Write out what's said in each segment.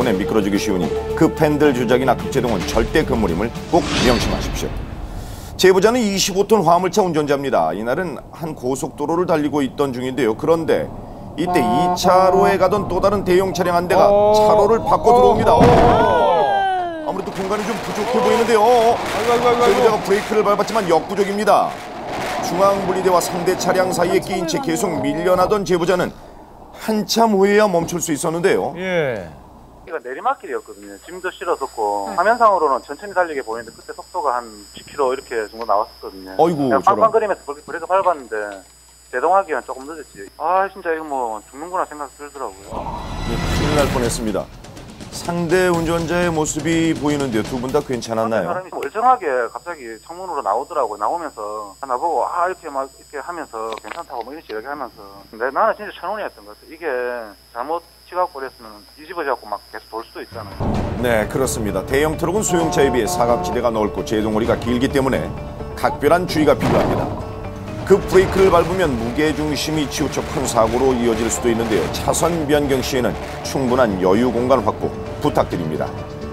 때문에 미끄러지기 쉬우니 급핸들 조작이나 급제동은 절대 금물임을 꼭 명심하십시오. 제보자는 25톤 화물차 운전자입니다. 이날은 한 고속도로를 달리고 있던 중인데요. 그런데 이때 2차로에 가던 또 다른 대형 차량 한 대가 차로를 바꿔 들어옵니다. 아무래도 공간이 좀 부족해 보이는데요. 제보자가 브레이크를 밟았지만 역부족입니다. 중앙분리대와 상대 차량 사이에 끼인 채 계속 밀려나던 제보자는 한참 후에야 멈출 수 있었는데요. 여기가 내리막길이었거든요. 짐도 실었었고 화면상으로는 천천히 달리게 보이는데 그때 속도가 한 10km 이렇게 정도 나왔었거든요. 어이구, 그냥 빵빵거리면서 브레이크 밟았는데 제동하기엔 조금 늦었지. 아 진짜 이거 뭐 죽는구나 생각 들더라고요. 큰일 날 뻔했습니다. 상대 운전자의 모습이 보이는데요. 두 분 다 괜찮았나요? 사람이 멀쩡하게 갑자기 창문으로 나오더라고요. 나오면서 나보고 이렇게 막 이렇게 하면서 괜찮다고 뭐 이렇게 이야기하면서 나는 진짜 천운이었던 것 같아요. 이게 잘못 치갖고 그랬으면 뒤집어져갖고 막 계속 돌 수도 있잖아요. 네, 그렇습니다. 대형 트럭은 소형차에 비해 사각지대가 넓고 제동거리가 길기 때문에 각별한 주의가 필요합니다. 급 브레이크를 밟으면 무게중심이 치우쳐 큰 사고로 이어질 수도 있는데요. 차선 변경 시에는 충분한 여유 공간 확보 부탁드립니다.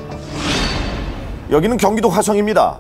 여기는 경기도 화성입니다.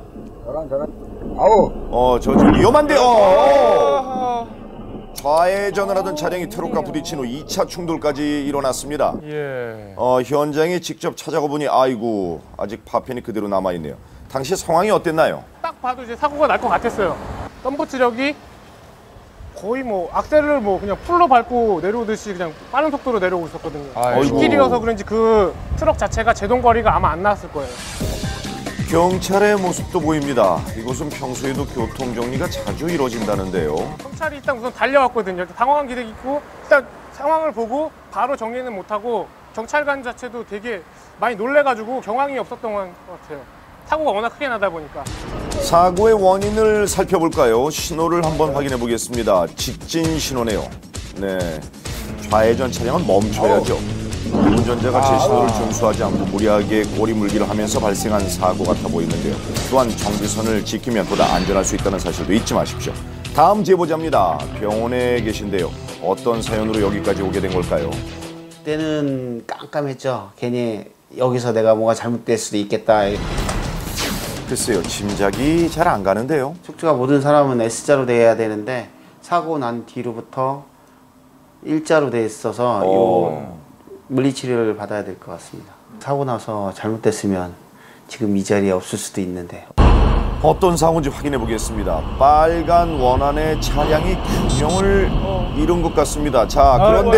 저 위험한데요. 좌회전을 하던 차량이 트럭과 부딪힌 후 2차 충돌까지 일어났습니다. 현장에 직접 찾아가 보니 아이고 아직 파편이 그대로 남아있네요. 당시 상황이 어땠나요? 딱 봐도 이제 사고가 날 것 같았어요. 덤프 트럭이 거의 뭐 악셀을 뭐 그냥 풀로 밟고 내려오듯이 그냥 빠른 속도로 내려오고 있었거든요. 빗길이어서 그런지 그 트럭 자체가 제동거리가 아마 안 나왔을 거예요. 경찰의 모습도 보입니다. 이곳은 평소에도 교통정리가 자주 이뤄진다는데요. 경찰이 일단 우선 달려왔거든요. 당황한 기색이 있고 일단 상황을 보고 바로 정리는 못하고 경찰관 자체도 되게 많이 놀래가지고 경황이 없었던 것 같아요. 사고가 워낙 크게 나다 보니까. 사고의 원인을 살펴볼까요? 신호를 한번 확인해 보겠습니다. 직진 신호네요. 네, 좌회전 차량은 멈춰야죠. 운전자가 제 신호를 준수하지 않고 무리하게 꼬리물기를 하면서 발생한 사고 같아 보이는데요. 또한 정지선을 지키면 보다 안전할 수 있다는 사실도 잊지 마십시오. 다음 제보자입니다. 병원에 계신데요. 어떤 사연으로 여기까지 오게 된 걸까요? 그때는 깜깜했죠. 괜히 여기서 내가 뭐가 잘못될 수도 있겠다. 글쎄요, 짐작이 잘 안 가는데요. 척추가 모든 사람은 S자로 돼야 되는데 사고 난 뒤로부터 L자로 돼 있어서 요 물리치료를 받아야 될 것 같습니다. 사고 나서 잘못됐으면 지금 이 자리에 없을 수도 있는데. 어떤 사고인지 확인해 보겠습니다. 빨간 원안의 차량이 균형을 잃은 것 같습니다. 자, 그런데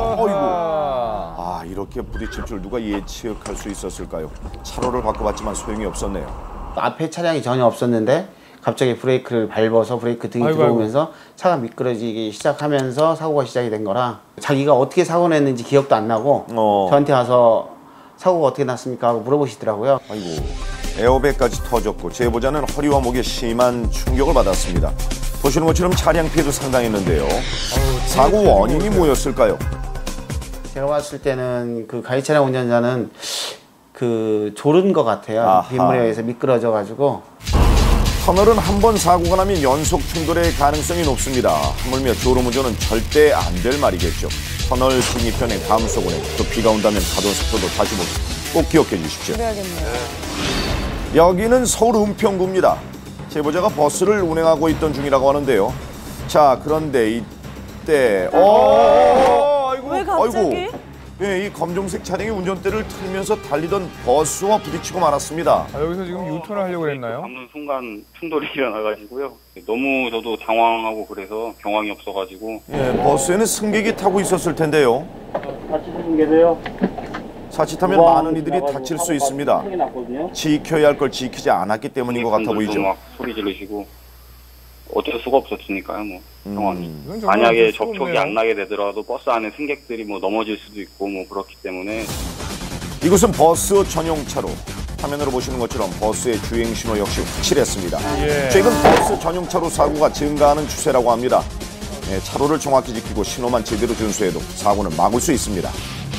어이구. 이렇게 부딪힐 줄 누가 예측할 수 있었을까요? 차로를 바꿔봤지만 소용이 없었네요. 앞에 차량이 전혀 없었는데 갑자기 브레이크를 밟아서 브레이크 등이 들어오면서 차가 미끄러지기 시작하면서 사고가 시작이 된 거라 자기가 어떻게 사고 냈는지 기억도 안 나고 저한테 와서 사고가 어떻게 났습니까 하고 물어보시더라고요. 아이고, 에어백까지 터졌고 제보자는 허리와 목에 심한 충격을 받았습니다. 보시는 것처럼 차량 피해도 상당했는데요. 사고 원인이 뭐였을까요? 제가 봤을 때는 그 가해 차량 운전자는 그 졸은 것 같아요. 빗물에 의해서 미끄러져 가지고. 터널은 한 번 사고가 나면 연속 충돌의 가능성이 높습니다. 하물며 졸음운전은 절대 안 될 말이겠죠. 터널 진입편의 감속운행, 또 비가 온다면 가동 속도도 다시 꼭 기억해 주십시오. 그래야겠네요. 여기는 서울 은평구입니다. 제보자가 버스를 운행하고 있던 중이라고 하는데요. 자, 그런데 이때 왜 갑자기? 이 검정색 차량이 운전대를 틀면서 달리던 버스와 부딪히고 말았습니다. 여기서 지금 유턴을 하려고 했나요? 밟는 순간 충돌이 일어나가지고요. 너무 저도 당황하고 그래서 경황이 없어가지고. 버스에는 승객이 타고 있었을 텐데요. 다치신 계세요? 자칫하면 많은 이들이 다칠 수 있습니다. 지켜야 할 걸 지키지 않았기 때문인 것 같아 보이죠. 막 소리 지르시고 어쩔 수가 없었으니까요, 뭐 상황이. 만약에 접촉이 안 나게 되더라도 버스 안에 승객들이 뭐 넘어질 수도 있고 뭐 그렇기 때문에. 이곳은 버스 전용 차로. 화면으로 보시는 것처럼 버스의 주행 신호 역시 확실했습니다. 최근 버스 전용 차로 사고가 증가하는 추세라고 합니다. 차로를 정확히 지키고 신호만 제대로 준수해도 사고는 막을 수 있습니다.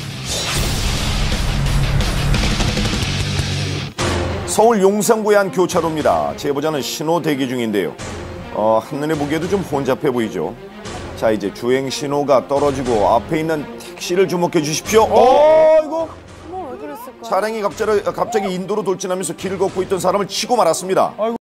서울 용산구의 한 교차로입니다. 제보자는 신호 대기 중인데요. 한눈에 보기에도 좀 혼잡해 보이죠. 자, 이제 주행 신호가 떨어지고 앞에 있는 택시를 주목해 주십시오. 이거 왜 그랬어요? 있었을까? 차량이 갑자기 인도로 돌진하면서 길을 걷고 있던 사람을 치고 말았습니다.